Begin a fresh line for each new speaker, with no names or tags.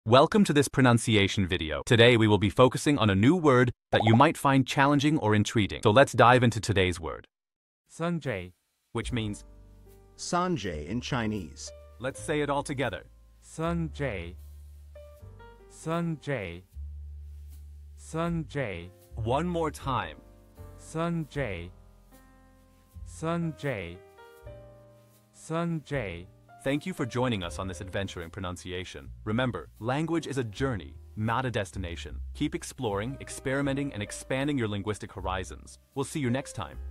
Welcome to this pronunciation video. Today we will be focusing on a new word that you might find challenging or intriguing. So let's dive into today's word.
Sanjay.
Which means,
Sanjay in Chinese.
let's say it all together.
Sanjay. Sanjay. Sanjay.
One more time.
Sanjay. Sanjay. Sanjay.
Thank you for joining us on this adventure in pronunciation. Remember, language is a journey, not a destination. Keep exploring, experimenting, and expanding your linguistic horizons. We'll see you next time.